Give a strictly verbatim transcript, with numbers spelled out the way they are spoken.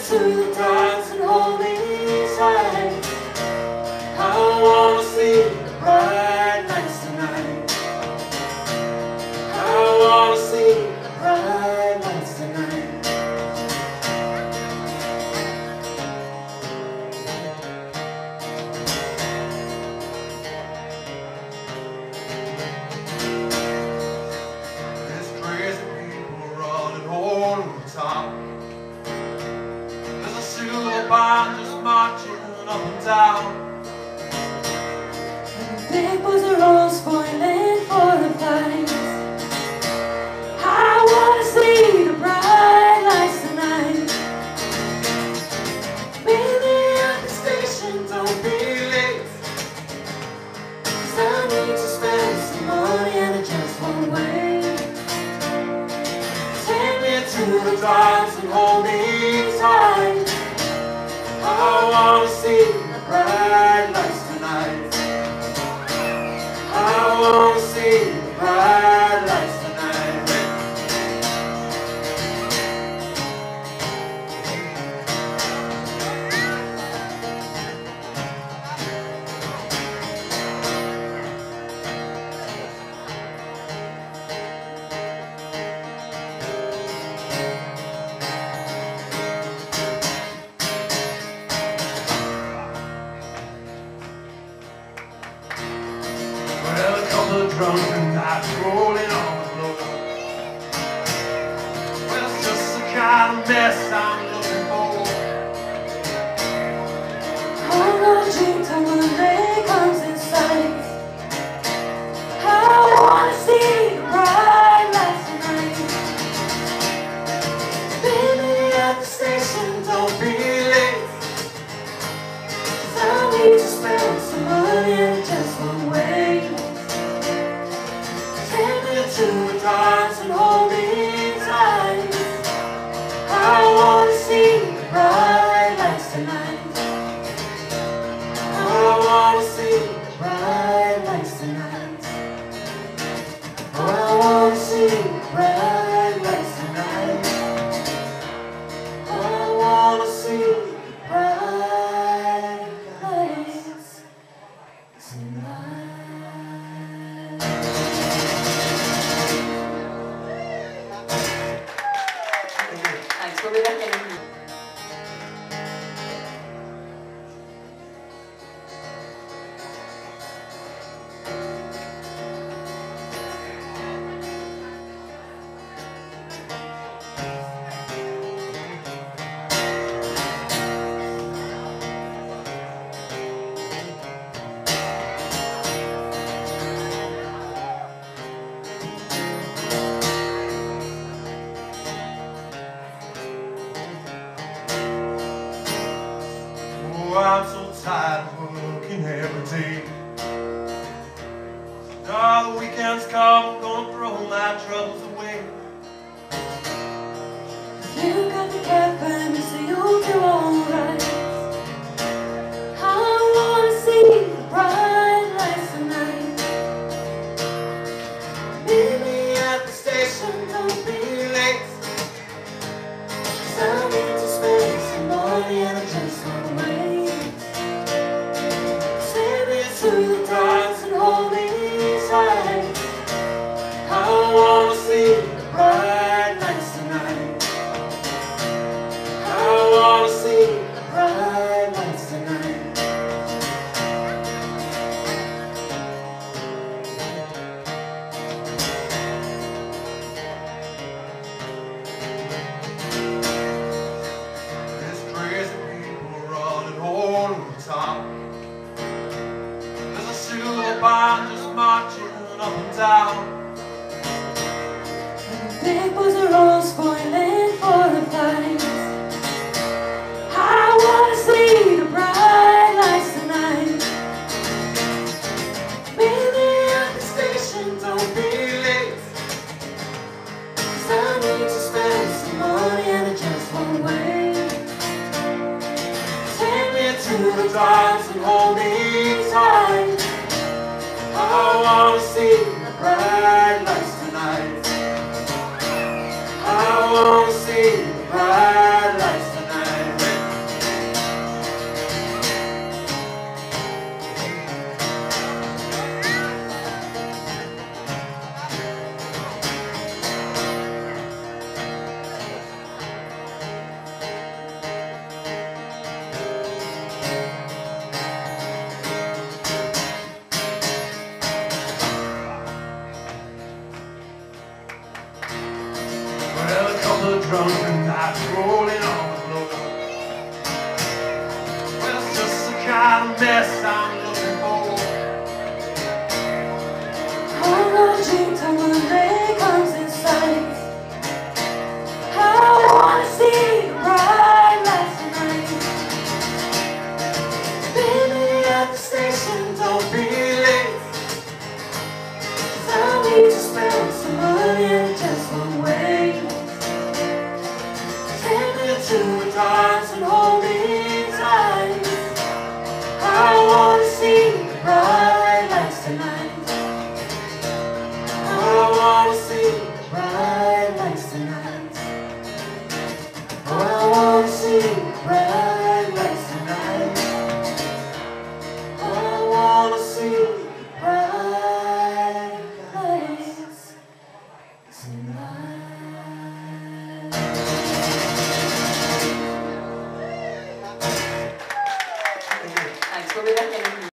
to the dance and hold me tight. I wanna see the bright lights tonight. I wanna see the bright lights tonight. There's crazy people running all over town. There's a silver band just marching up and down. Big boys are all spoiling for the fight. I wanna see the bright lights tonight. Baby, at the station, don't be late, 'cause I need to spend some money and I just won't wait. Take me to the dance and hold me tight. I wanna see the bright lights tonight. I wanna see the bright lights tonight. Well, a couple of drunken nights rolling on the floor. Well, it's just the kind of mess I'm looking for. I'm gonna drink till the day comes in sight. I wanna see the bright lights tonight. Baby, at the station, don't be late, 'cause I need to spend some money and I just won't wait. Take me to the dance and hold me tight. I wanna see the bright lights tonight. I wanna see the bright lights tonight. I wanna see the bright lights tonight. I wanna see the bright lights tonight. Thanks, we'll be back in a minute. Oh, I'm so tired of working every day. Now the weekends come, I'm gonna throw my troubles away. You got the caffeine, so you'll do alright. I wanna see the bright lights tonight. Baby, at the station, don't be late, 'cause I need to spend some money and I just won't wait. Take me to the dance and hold me tight. I wanna see the bright lights tonight. I wanna see the bright lights tonight. There's crazy people running all over town. There's a silver band just marching up and down. Big boys are all spoiling for the fight. I wanna see the bright lights tonight. Baby, at the station, don't be late, 'cause I need to spend some money and I just won't wait. Take me to the dance and hold me tight. I wanna see the bright lights tonight. I wanna see the bright lights tonight. mess I'm